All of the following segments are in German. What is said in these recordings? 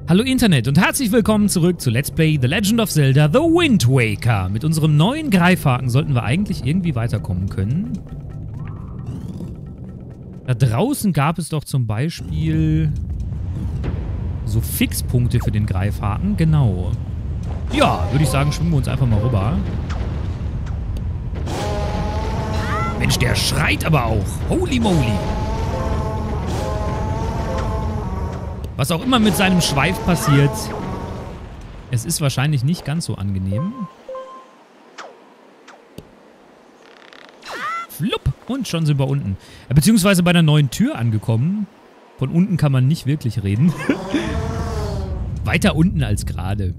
Hallo Internet und herzlich willkommen zurück zu Let's Play The Legend of Zelda The Wind Waker. Mit unserem neuen Greifhaken sollten wir eigentlich irgendwie weiterkommen können. Da draußen gab es doch zum Beispiel so Fixpunkte für den Greifhaken. Genau. Ja, würde ich sagen, schwimmen wir uns einfach mal rüber. Mensch, der schreit aber auch. Holy moly. Was auch immer mit seinem Schweif passiert, es ist wahrscheinlich nicht ganz so angenehm. Flupp, und schon sind wir unten. Beziehungsweise bei der neuen Tür angekommen. Von unten kann man nicht wirklich reden. Weiter unten als gerade.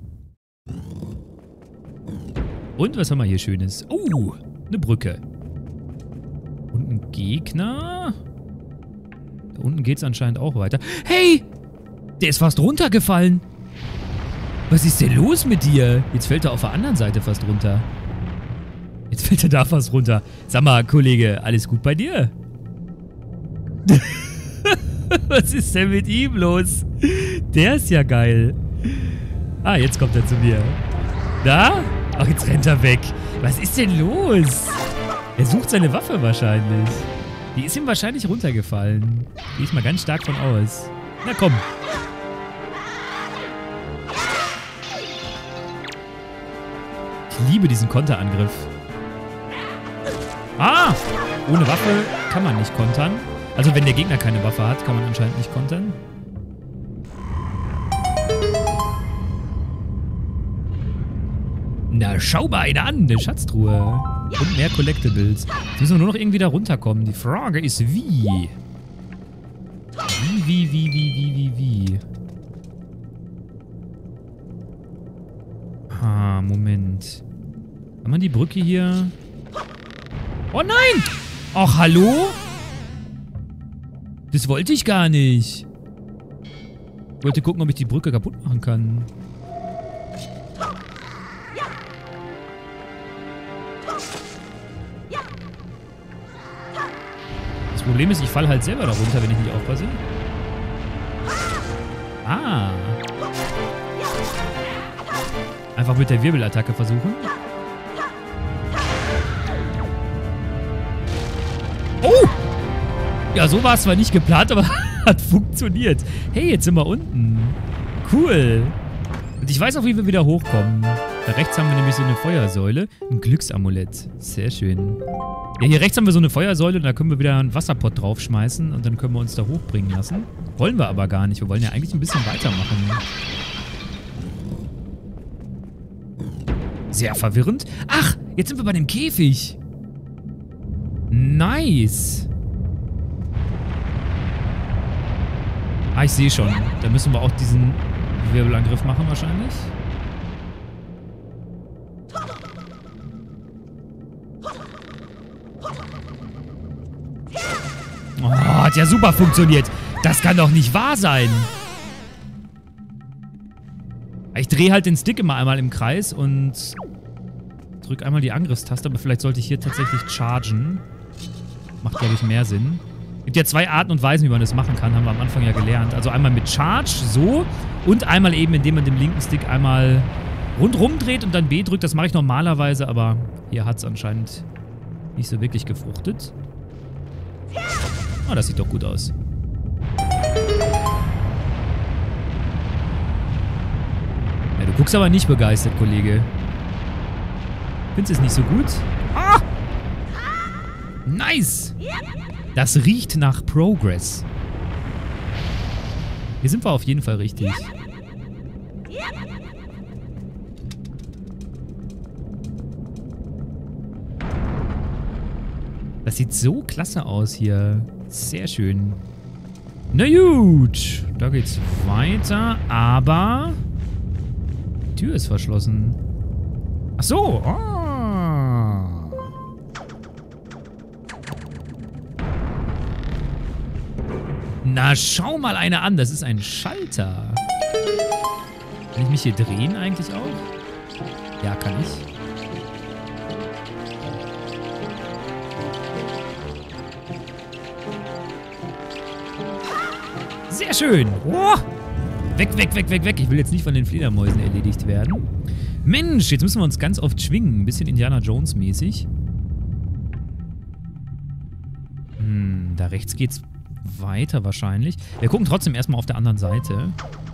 Und was haben wir hier Schönes? Oh, eine Brücke. Und ein Gegner. Da unten geht es anscheinend auch weiter. Hey! Der ist fast runtergefallen. Was ist denn los mit dir? Jetzt fällt er auf der anderen Seite fast runter. Jetzt fällt er da fast runter. Sag mal, Kollege, alles gut bei dir? Was ist denn mit ihm los? Der ist ja geil. Ah, jetzt kommt er zu mir. Da? Ach, jetzt rennt er weg. Was ist denn los? Er sucht seine Waffe wahrscheinlich. Die ist ihm wahrscheinlich runtergefallen. Gehe ich mal ganz stark von aus. Na komm. Ich liebe diesen Konterangriff. Ah! Ohne Waffe kann man nicht kontern. Also wenn der Gegner keine Waffe hat, kann man anscheinend nicht kontern. Na, schau mal eine an, eine Schatztruhe. Und mehr Collectibles. Jetzt müssen wir nur noch irgendwie da runterkommen. Die Frage ist, wie? Wie? Ah, Moment. Kann man die Brücke hier... Oh nein! Ach, hallo? Das wollte ich gar nicht. Ich wollte gucken, ob ich die Brücke kaputt machen kann. Das Problem ist, ich falle halt selber darunter, wenn ich nicht aufpasse. Ah. Einfach mit der Wirbelattacke versuchen. Oh! Ja, so war es zwar nicht geplant, aber hat funktioniert. Hey, jetzt sind wir unten. Cool. Und ich weiß auch, wie wir wieder hochkommen. Da rechts haben wir nämlich so eine Feuersäule. Ein Glücksamulett. Sehr schön. Ja, hier rechts haben wir so eine Feuersäule und da können wir wieder einen Wasserpott draufschmeißen und dann können wir uns da hochbringen lassen. Wollen wir aber gar nicht. Wir wollen ja eigentlich ein bisschen weitermachen. Sehr verwirrend. Ach, jetzt sind wir bei dem Käfig. Nice. Ah, ich sehe schon. Da müssen wir auch diesen Wirbelangriff machen wahrscheinlich. Oh, hat ja super funktioniert. Das kann doch nicht wahr sein. Ich drehe halt den Stick immer einmal im Kreis und drücke einmal die Angriffstaste, aber vielleicht sollte ich hier tatsächlich chargen. Macht, glaube ich, mehr Sinn. Es gibt ja zwei Arten und Weisen, wie man das machen kann, haben wir am Anfang ja gelernt. Also einmal mit Charge, so, und einmal eben, indem man den linken Stick einmal rundrum dreht und dann B drückt. Das mache ich normalerweise, aber hier hat es anscheinend nicht so wirklich gefruchtet. Ah, das sieht doch gut aus. Ja, du guckst aber nicht begeistert, Kollege. Findest du es nicht so gut? Ah! Nice! Das riecht nach Progress. Hier sind wir auf jeden Fall richtig. Das sieht so klasse aus hier. Sehr schön. Na gut. Da geht's weiter, aber... Die Tür ist verschlossen. Ach so. Ah. Na, schau mal eine an. Das ist ein Schalter. Kann ich mich hier drehen eigentlich auch? Ja, kann ich. Sehr schön. Oh. Weg, weg, weg, weg, weg. Ich will jetzt nicht von den Fledermäusen erledigt werden. Mensch, jetzt müssen wir uns ganz oft schwingen. Ein bisschen Indiana Jones mäßig. Da rechts geht's weiter wahrscheinlich. Wir gucken trotzdem erstmal auf der anderen Seite.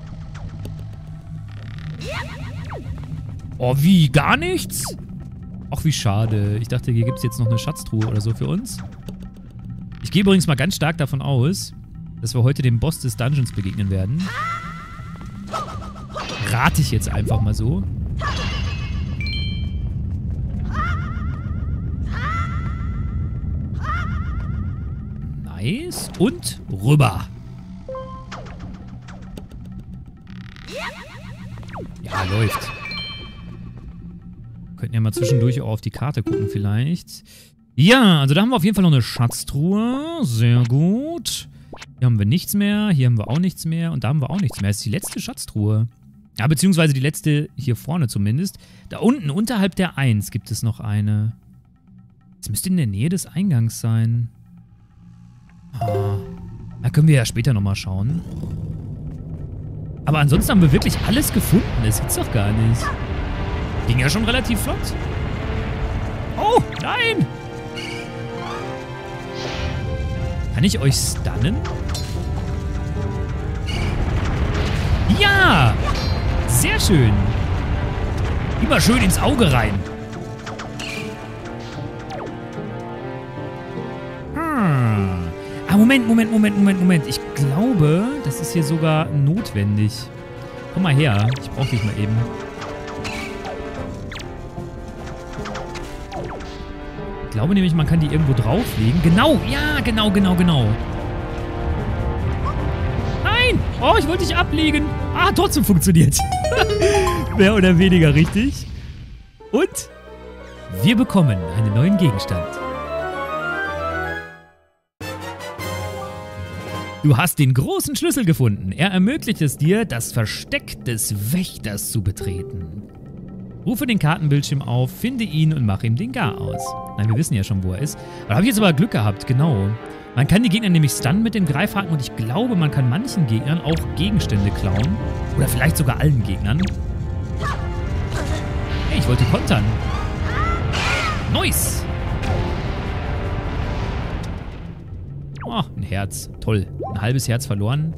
Oh, wie? Gar nichts? Ach, wie schade. Ich dachte, hier gibt es jetzt noch eine Schatztruhe oder so für uns. Ich gehe übrigens mal ganz stark davon aus, dass wir heute dem Boss des Dungeons begegnen werden. Rate ich jetzt einfach mal so. Nice. Und rüber. Ja, läuft. Könnten ja mal zwischendurch auch auf die Karte gucken vielleicht. Ja, also da haben wir auf jeden Fall noch eine Schatztruhe. Sehr gut. Hier haben wir nichts mehr. Hier haben wir auch nichts mehr. Und da haben wir auch nichts mehr. Das ist die letzte Schatztruhe. Ja, beziehungsweise die letzte hier vorne zumindest. Da unten, unterhalb der 1, gibt es noch eine. Das müsste in der Nähe des Eingangs sein. Ah, da können wir ja später nochmal schauen. Aber ansonsten haben wir wirklich alles gefunden. Das gibt's doch gar nicht. Ging ja schon relativ flott. Oh, nein! Kann ich euch stunnen? Ja! Sehr schön. Immer schön ins Auge rein. Ah, Moment. Ich glaube, das ist hier sogar notwendig. Komm mal her. Ich brauche dich mal eben. Ich glaube nämlich, man kann die irgendwo drauflegen. Genau, ja, genau. Nein! Oh, ich wollte dich ablegen. Ah, trotzdem funktioniert. Mehr oder weniger richtig. Und wir bekommen einen neuen Gegenstand. Du hast den großen Schlüssel gefunden. Er ermöglicht es dir, das Versteck des Wächters zu betreten. Rufe den Kartenbildschirm auf, finde ihn und mach ihm den Gar aus. Nein, wir wissen ja schon, wo er ist. Da habe ich jetzt aber Glück gehabt, genau. Man kann die Gegner nämlich stunnen mit dem Greifhaken und ich glaube, man kann manchen Gegnern auch Gegenstände klauen. Oder vielleicht sogar allen Gegnern. Hey, ich wollte kontern. Nice! Oh, ein Herz. Toll. Ein halbes Herz verloren.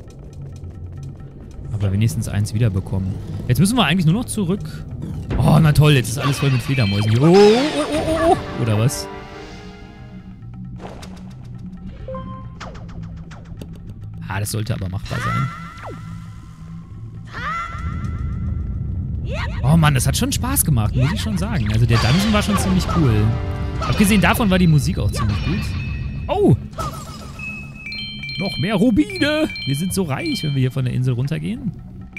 Aber wenigstens eins wiederbekommen. Jetzt müssen wir eigentlich nur noch zurück. Oh, na toll. Jetzt ist alles voll mit Fledermäusen hier. Oh. Oder was? Ah, das sollte aber machbar sein. Oh Mann, das hat schon Spaß gemacht, muss ich schon sagen. Also der Dungeon war schon ziemlich cool. Abgesehen davon war die Musik auch ziemlich gut. Oh! Noch mehr Rubine! Wir sind so reich, wenn wir hier von der Insel runtergehen.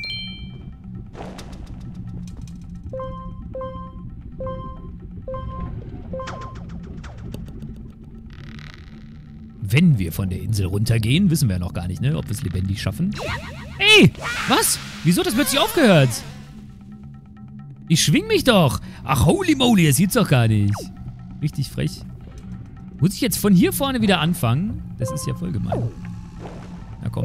Wenn wir von der Insel runtergehen, wissen wir ja noch gar nicht, ne? Ob wir es lebendig schaffen. Ey! Was? Wieso hat das plötzlich aufgehört? Ich schwing mich doch! Ach, holy moly, das gibt's doch gar nicht. Richtig frech. Muss ich jetzt von hier vorne wieder anfangen? Das ist ja voll gemein. Na komm.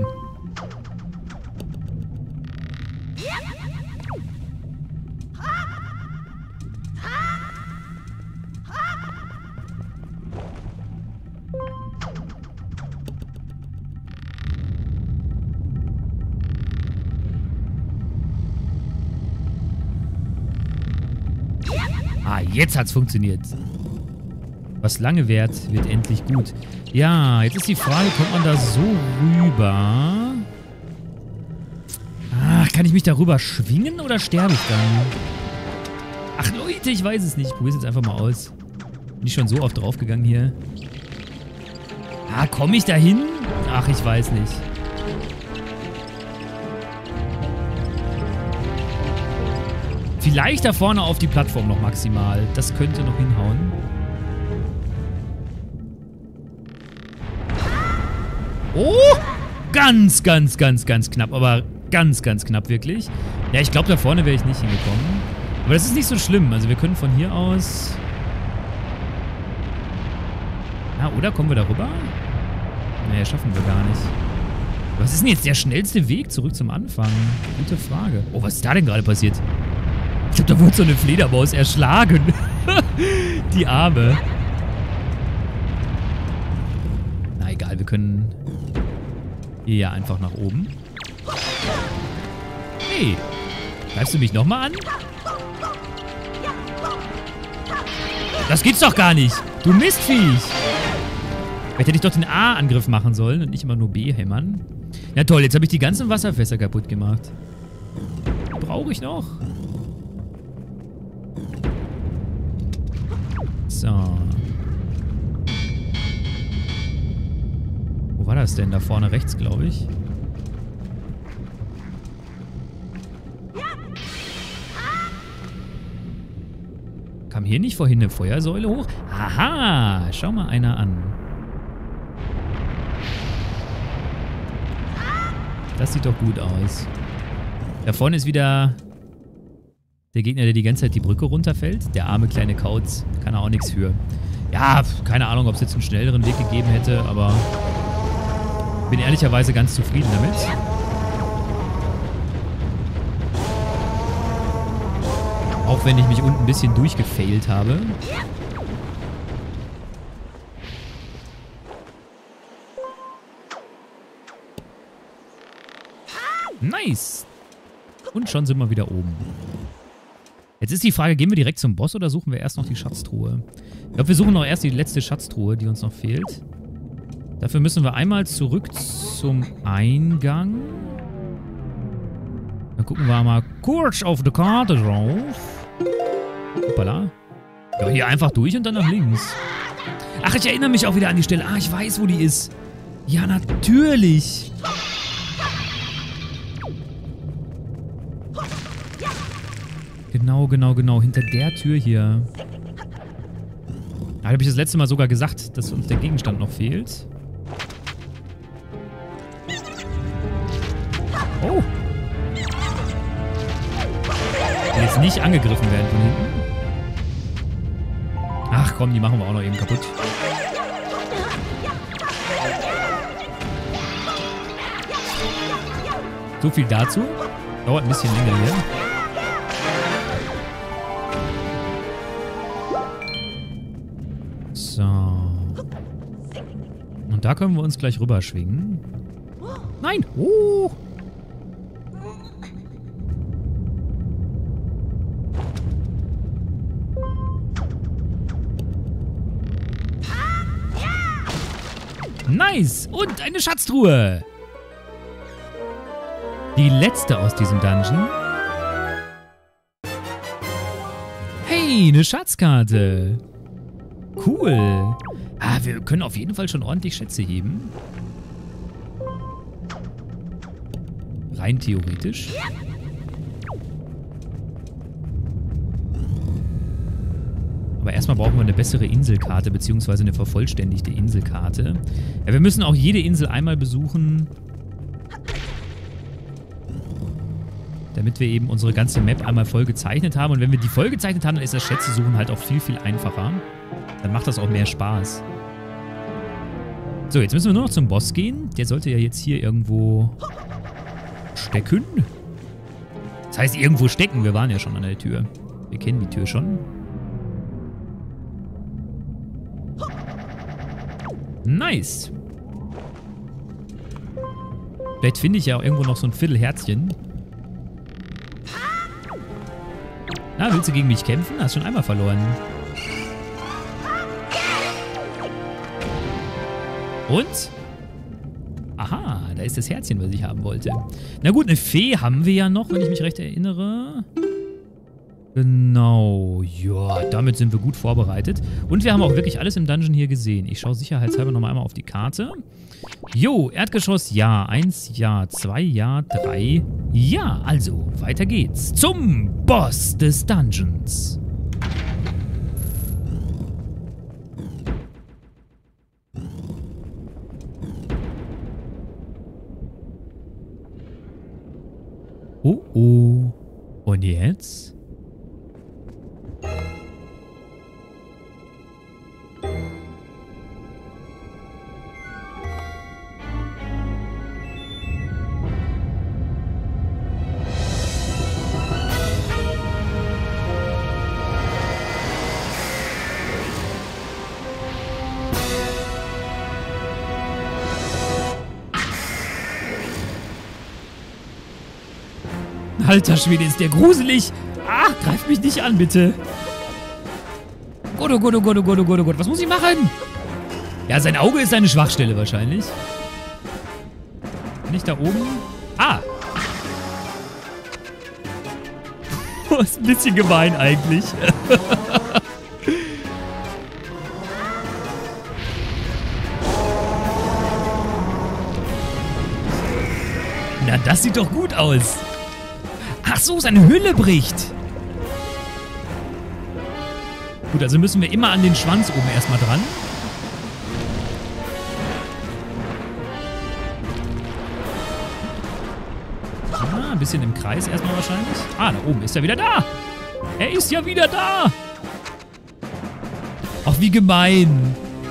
Ah, jetzt hat's funktioniert. Was lange währt, wird endlich gut. Ja, jetzt ist die Frage, kommt man da so rüber? Ach, kann ich mich da rüber schwingen oder sterbe ich dann? Ach Leute, ich weiß es nicht. Ich probiere es jetzt einfach mal aus. Bin ich schon so oft draufgegangen hier? Ah, komme ich da hin? Ach, ich weiß nicht. Vielleicht da vorne auf die Plattform noch maximal. Das könnte noch hinhauen. Oh! Ganz knapp. Aber ganz knapp wirklich. Ja, ich glaube, da vorne wäre ich nicht hingekommen. Aber das ist nicht so schlimm. Also wir können von hier aus... Na, oder? Kommen wir da rüber? Nee, schaffen wir gar nicht. Was ist denn jetzt der schnellste Weg zurück zum Anfang? Gute Frage. Oh, was ist da denn gerade passiert? Ich glaube, da wurde so eine Fledermaus erschlagen. Die Arme. Na egal, wir können hier ja einfach nach oben. Hey, greifst du mich nochmal an? Das gibt's doch gar nicht. Du Mistviech. Vielleicht hätte ich doch den A-Angriff machen sollen und nicht immer nur B hämmern. Ja toll, jetzt habe ich die ganzen Wasserfässer kaputt gemacht. Brauche ich noch? So. Wo war das denn? Da vorne rechts, glaube ich. Kam hier nicht vorhin eine Feuersäule hoch? Aha! Schau mal einer an. Das sieht doch gut aus. Da vorne ist wieder der Gegner, der die ganze Zeit die Brücke runterfällt. Der arme kleine Kauz. Kann er auch nichts für. Ja, keine Ahnung, ob es jetzt einen schnelleren Weg gegeben hätte, aber bin ehrlicherweise ganz zufrieden damit. Auch wenn ich mich unten ein bisschen durchgefailt habe. Nice! Und schon sind wir wieder oben. Jetzt ist die Frage, gehen wir direkt zum Boss oder suchen wir erst noch die Schatztruhe? Ich glaube, wir suchen noch erst die letzte Schatztruhe, die uns noch fehlt. Dafür müssen wir einmal zurück zum Eingang. Dann gucken wir mal kurz auf die Karte drauf. Hoppala. Ja, hier einfach durch und dann nach links. Ach, ich erinnere mich auch wieder an die Stelle. Ah, ich weiß, wo die ist. Ja, natürlich. Genau. Hinter der Tür hier. Da habe ich das letzte Mal sogar gesagt, dass uns der Gegenstand noch fehlt. Oh. Die jetzt nicht angegriffen werden von hinten. Ach komm, die machen wir auch noch eben kaputt. So viel dazu. Dauert ein bisschen länger hier. So. Und da können wir uns gleich rüberschwingen. Nein! Oh! Nice! Und eine Schatztruhe! Die letzte aus diesem Dungeon. Hey, eine Schatzkarte! Cool. Ah, wir können auf jeden Fall schon ordentlich Schätze heben. Rein theoretisch. Aber erstmal brauchen wir eine bessere Inselkarte, beziehungsweise eine vervollständigte Inselkarte. Ja, wir müssen auch jede Insel einmal besuchen, damit wir eben unsere ganze Map einmal voll gezeichnet haben. Und wenn wir die voll gezeichnet haben, dann ist das Schätze-Suchen halt auch viel, viel einfacher. Dann macht das auch mehr Spaß. So, jetzt müssen wir nur noch zum Boss gehen. Der sollte ja jetzt hier irgendwo stecken. Das heißt, irgendwo stecken. Wir waren ja schon an der Tür. Wir kennen die Tür schon. Nice. Vielleicht finde ich ja auch irgendwo noch so ein Viertelherzchen. Na, willst du gegen mich kämpfen? Hast schon einmal verloren. Und? Aha, da ist das Herzchen, was ich haben wollte. Na gut, eine Fee haben wir ja noch, wenn ich mich recht erinnere. Genau, ja, damit sind wir gut vorbereitet. Und wir haben auch wirklich alles im Dungeon hier gesehen. Ich schaue sicherheitshalber nochmal einmal auf die Karte. Jo, Erdgeschoss, ja. 1, ja. 2, ja. 3, ja. Also, weiter geht's. Zum Boss des Dungeons. Oh, oh. Und jetzt? Alter Schwede, ist der gruselig. Ah, greif mich nicht an, bitte. Gott, oh Gott, oh Gott, oh Gott, oh Gott, oh Gott. Was muss ich machen? Ja, sein Auge ist seine Schwachstelle wahrscheinlich. Bin ich da oben? Ah. Ist ein bisschen gemein eigentlich. Na, das sieht doch gut aus. Ach so, seine Hülle bricht. Gut, also müssen wir immer an den Schwanz oben erstmal dran. Ah, ein bisschen im Kreis erstmal wahrscheinlich. Ah, da oben ist er wieder da. Er ist ja wieder da. Ach, wie gemein.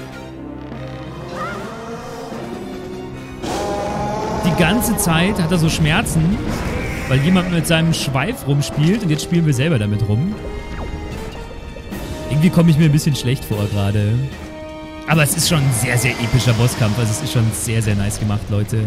Die ganze Zeit hat er so Schmerzen, weil jemand mit seinem Schweif rumspielt und jetzt spielen wir selber damit rum. Irgendwie komme ich mir ein bisschen schlecht vor gerade. Aber es ist schon ein sehr, sehr epischer Bosskampf. Also es ist schon sehr, sehr nice gemacht, Leute.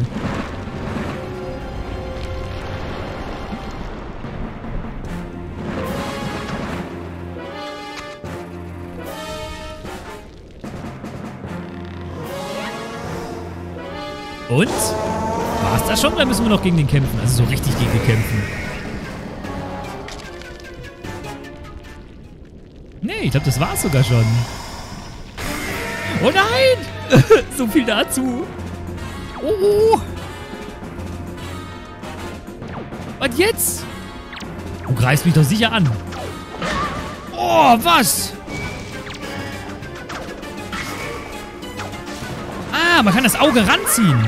Und? War's das schon? Oder müssen wir noch gegen den kämpfen? Also so richtig gegen den kämpfen. Nee, ich glaube, das war's sogar schon. Oh nein! So viel dazu. Oh. Und jetzt? Du greifst mich doch sicher an. Oh, was? Ah, man kann das Auge ranziehen.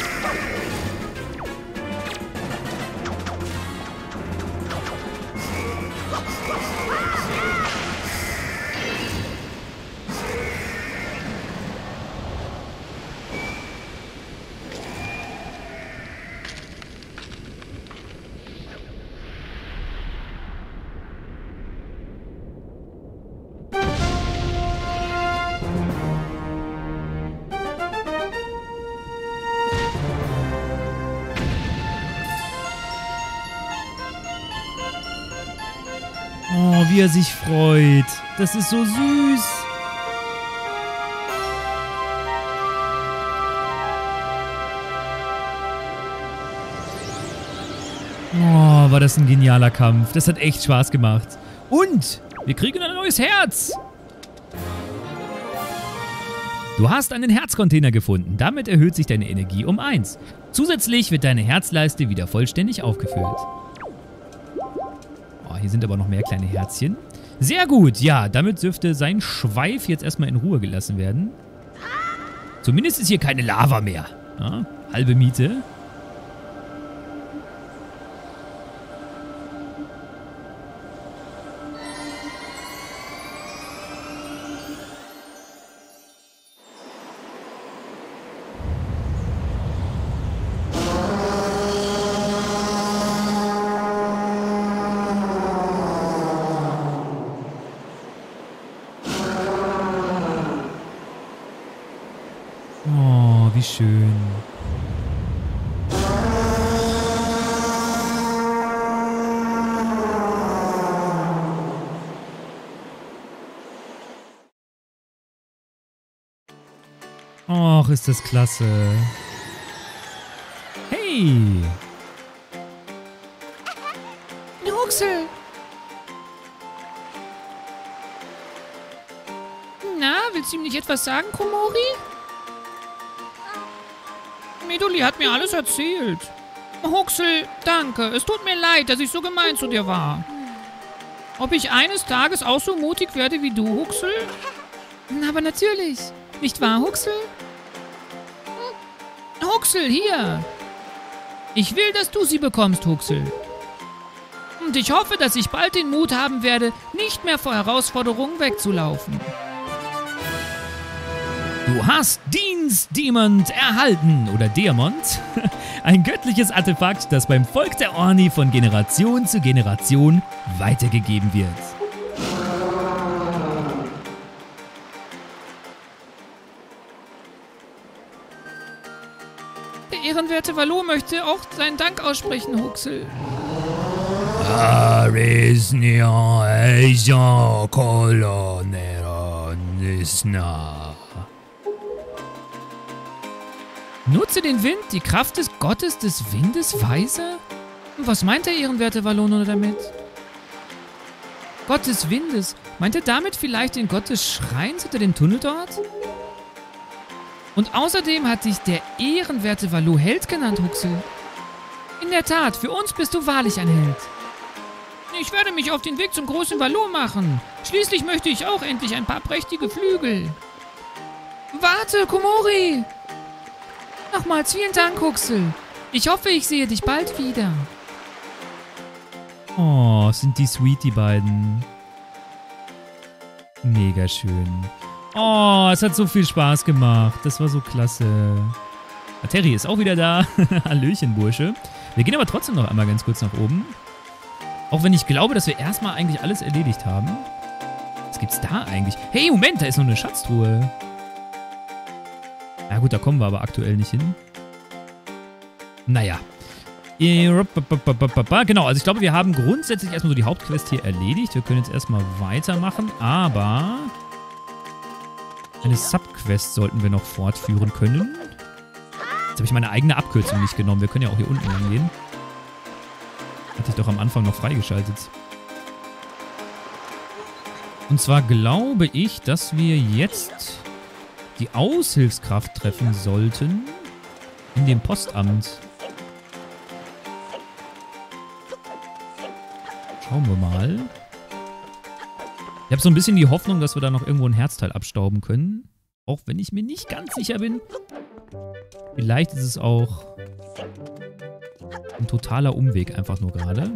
Oh, wie er sich freut. Das ist so süß. Oh, war das ein genialer Kampf. Das hat echt Spaß gemacht. Und wir kriegen ein neues Herz. Du hast einen Herzcontainer gefunden. Damit erhöht sich deine Energie um 1. Zusätzlich wird deine Herzleiste wieder vollständig aufgefüllt. Hier sind aber noch mehr kleine Herzchen. Sehr gut, ja, damit dürfte sein Schweif jetzt erstmal in Ruhe gelassen werden. Zumindest ist hier keine Lava mehr. Ja, halbe Miete. Oh, wie schön. Och, ist das klasse. Hey! Huxel! Na, willst du ihm nicht etwas sagen, Komori? Midori hat mir alles erzählt. Huxel, danke. Es tut mir leid, dass ich so gemein zu dir war. Ob ich eines Tages auch so mutig werde wie du, Huxel? Aber natürlich. Nicht wahr, Huxel? Huxel, hier. Ich will, dass du sie bekommst, Huxel. Und ich hoffe, dass ich bald den Mut haben werde, nicht mehr vor Herausforderungen wegzulaufen. Du hast Dienst-Diamond erhalten, oder Diamond. Ein göttliches Artefakt, das beim Volk der Orni von Generation zu Generation weitergegeben wird. Der ehrenwerte Valo möchte auch seinen Dank aussprechen, Huxel. Nutze den Wind, die Kraft des Gottes des Windes, weise? Was meint der ehrenwerte Walloner damit? Gott des Windes. Meint er damit vielleicht den Gott des Schreins hinter dem Tunnel dort? Und außerdem hat dich der ehrenwerte Wallo Held genannt, Huxel. In der Tat, für uns bist du wahrlich ein Held. Ich werde mich auf den Weg zum großen Wallo machen. Schließlich möchte ich auch endlich ein paar prächtige Flügel. Warte, Komori! Nochmals vielen Dank, Huxel. Ich hoffe, ich sehe dich bald wieder. Oh, sind die sweet, die beiden. Mega schön. Oh, es hat so viel Spaß gemacht. Das war so klasse. Terry ist auch wieder da. Hallöchen, Bursche. Wir gehen aber trotzdem noch einmal ganz kurz nach oben. Auch wenn ich glaube, dass wir erstmal eigentlich alles erledigt haben. Was gibt's da eigentlich? Hey, Moment, da ist noch eine Schatztruhe. Na gut, da kommen wir aber aktuell nicht hin. Naja. Genau, also ich glaube, wir haben grundsätzlich erstmal so die Hauptquest hier erledigt. Wir können jetzt erstmal weitermachen, aber eine Subquest sollten wir noch fortführen können. Jetzt habe ich meine eigene Abkürzung nicht genommen. Wir können ja auch hier unten lang gehen. Hatte ich doch am Anfang noch freigeschaltet. Und zwar glaube ich, dass wir jetzt die Aushilfskraft treffen sollten in dem Postamt. Schauen wir mal. Ich habe so ein bisschen die Hoffnung, dass wir da noch irgendwo ein Herzteil abstauben können. Auch wenn ich mir nicht ganz sicher bin. Vielleicht ist es auch ein totaler Umweg einfach nur gerade.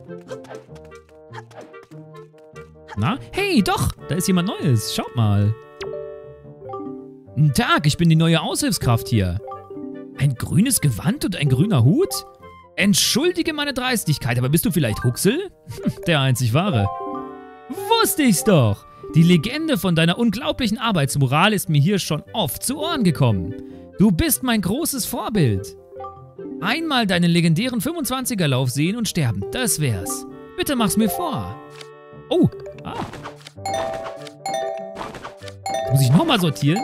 Na? Hey, doch! Da ist jemand Neues. Schaut mal. Guten Tag, ich bin die neue Aushilfskraft hier. Ein grünes Gewand und ein grüner Hut? Entschuldige meine Dreistigkeit, aber bist du vielleicht Huxel? Der einzig wahre. Wusste ich's doch! Die Legende von deiner unglaublichen Arbeitsmoral ist mir hier schon oft zu Ohren gekommen. Du bist mein großes Vorbild. Einmal deinen legendären 25er-Lauf sehen und sterben, das wär's. Bitte mach's mir vor. Oh, Muss ich nochmal sortieren?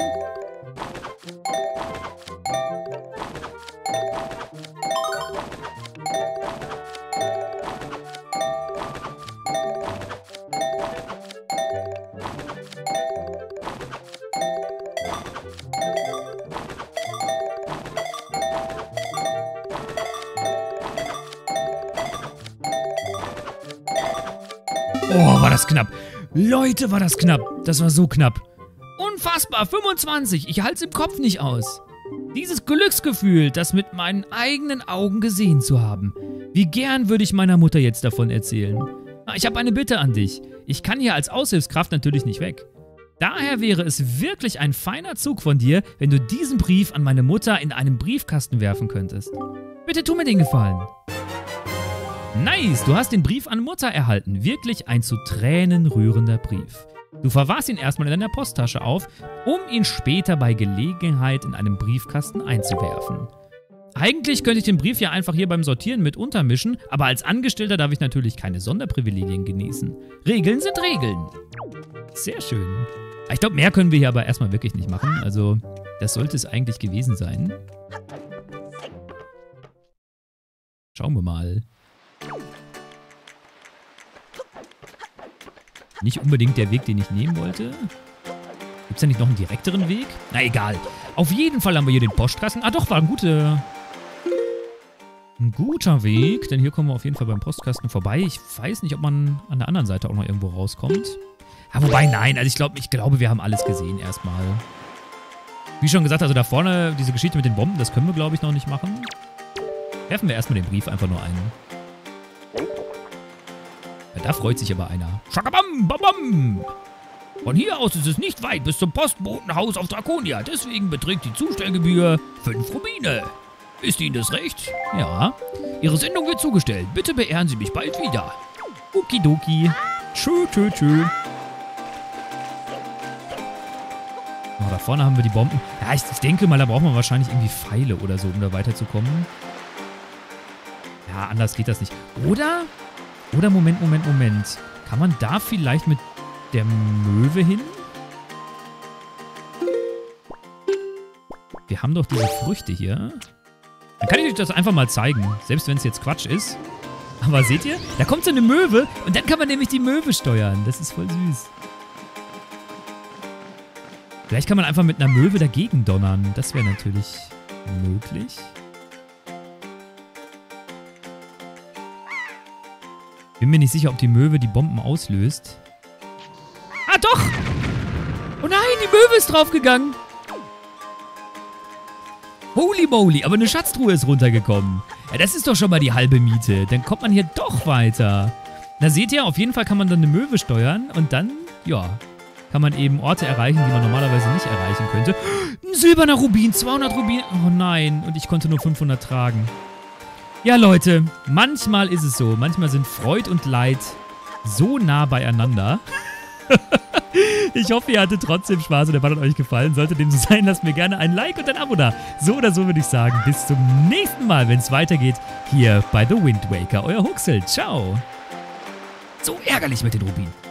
Oh, war das knapp. Leute, war das knapp. Das war so knapp. Unfassbar, 25. Ich halte es im Kopf nicht aus. Dieses Glücksgefühl, das mit meinen eigenen Augen gesehen zu haben. Wie gern würde ich meiner Mutter jetzt davon erzählen. Ich habe eine Bitte an dich. Ich kann hier als Aushilfskraft natürlich nicht weg. Daher wäre es wirklich ein feiner Zug von dir, wenn du diesen Brief an meine Mutter in einen Briefkasten werfen könntest. Bitte tu mir den Gefallen. Nice, du hast den Brief an Mutter erhalten. Wirklich ein zu Tränen rührender Brief. Du verwahrst ihn erstmal in deiner Posttasche auf, um ihn später bei Gelegenheit in einem Briefkasten einzuwerfen. Eigentlich könnte ich den Brief ja einfach hier beim Sortieren mit untermischen, aber als Angestellter darf ich natürlich keine Sonderprivilegien genießen. Regeln sind Regeln. Sehr schön. Ich glaube, mehr können wir hier aber erstmal wirklich nicht machen. Also, das sollte es eigentlich gewesen sein. Schauen wir mal. Nicht unbedingt der Weg, den ich nehmen wollte. Gibt es da nicht noch einen direkteren Weg? Na egal. Auf jeden Fall haben wir hier den Postkasten. Ah doch, war ein guter Weg. Denn hier kommen wir auf jeden Fall beim Postkasten vorbei. Ich weiß nicht, ob man an der anderen Seite auch noch irgendwo rauskommt. Ja, wobei, nein. Also ich glaube, wir haben alles gesehen erstmal. Wie schon gesagt, also da vorne, diese Geschichte mit den Bomben, das können wir, glaube ich, noch nicht machen. Werfen wir erstmal den Brief einfach nur ein. Ja, da freut sich aber einer. Schakabam, bam, bam. Von hier aus ist es nicht weit bis zum Postbotenhaus auf Draconia. Deswegen beträgt die Zustellgebühr 5 Rubine. Ist Ihnen das recht? Ja. Ihre Sendung wird zugestellt. Bitte beehren Sie mich bald wieder. Okidoki. Tschö, tschö, tschö. Oh, da vorne haben wir die Bomben. Ja, ich denke mal, da braucht man wahrscheinlich irgendwie Pfeile oder so, um da weiterzukommen. Ja, anders geht das nicht. Oder Oder Moment. Kann man da vielleicht mit der Möwe hin? Wir haben doch diese Früchte hier. Dann kann ich euch das einfach mal zeigen. Selbst wenn es jetzt Quatsch ist. Aber seht ihr? Da kommt so eine Möwe und dann kann man nämlich die Möwe steuern. Das ist voll süß. Vielleicht kann man einfach mit einer Möwe dagegen donnern. Das wäre natürlich möglich. Bin mir nicht sicher, ob die Möwe die Bomben auslöst. Ah, doch! Oh nein, die Möwe ist draufgegangen. Holy moly, aber eine Schatztruhe ist runtergekommen. Ja, das ist doch schon mal die halbe Miete. Dann kommt man hier doch weiter. Na, seht ihr, auf jeden Fall kann man dann eine Möwe steuern und dann, ja, kann man eben Orte erreichen, die man normalerweise nicht erreichen könnte. Ein silberner Rubin, 200 Rubine. Oh nein, und ich konnte nur 500 tragen. Ja, Leute, manchmal ist es so. Manchmal sind Freud und Leid so nah beieinander. Ich hoffe, ihr hattet trotzdem Spaß und der Ball hat euch gefallen. Sollte dem so sein, lasst mir gerne ein Like und ein Abo da. So oder so würde ich sagen, bis zum nächsten Mal, wenn es weitergeht, hier bei The Wind Waker. Euer Huxel. Ciao. So ärgerlich mit den Rubinen.